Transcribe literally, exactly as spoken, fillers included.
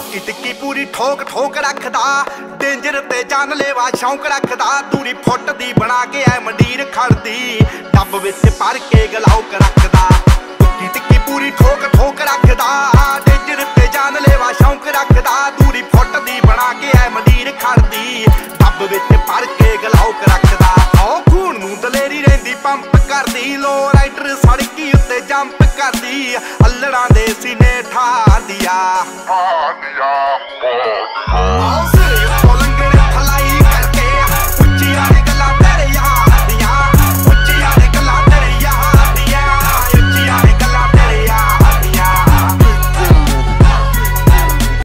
ਟਿੱਕੀ ਟਿੱਕੀ ਪੂਰੀ ਠੋਕ ਠੋਕ ਰੱਖਦਾ, ਡੇਂਜਰ ਤੇ ਜਾਨਲੇਵਾ ਸ਼ੌਂਕ ਰੱਖਦਾ। ਦੂਰੀ ਫੁੱਟ ਦੀ ਬਣਾ ਕੇ ਐ ਮੰਡੀਰ ਖੜਦੀ, ਡੱਬ ਵਿੱਚ ਭਰ ਕੇ ਗਲਾਉਕ ਰੱਖਦਾ। ਟਿੱਕੀ ਟਿੱਕੀ ਪੂਰੀ ਠੋਕ ਠੋਕ ਰੱਖਦਾ, ਡੇਂਜਰ ਤੇ ਜਾਨਲੇਵਾ ਸ਼ੌਂਕ ਰੱਖਦਾ। ਦੂਰੀ ਫੁੱਟ ਦੀ ਬਣਾ ਕੇ ਐ ਮੰਡੀਰ ਖੜਦੀ, ਡੱਬ ਵਿੱਚ ਭਰ ਕੇ ਗਲਾਉਕ ਰੱਖਦਾ। ਓ ਖੂਨ ਨੂੰ ਦਲੇਰੀ ਰਹਿੰਦੀ ਪੰਪ ਕਰਦੀ, ਲੋ ਰਾਈਡਰ ਸੜਕੀ ਉੱਤੇ ਜੰਪ ਕਰਦੀ। ਅੱਲੜਾਂ ਦੇ ਸੀਨੇ ਠਾਰਦੀ ਆ।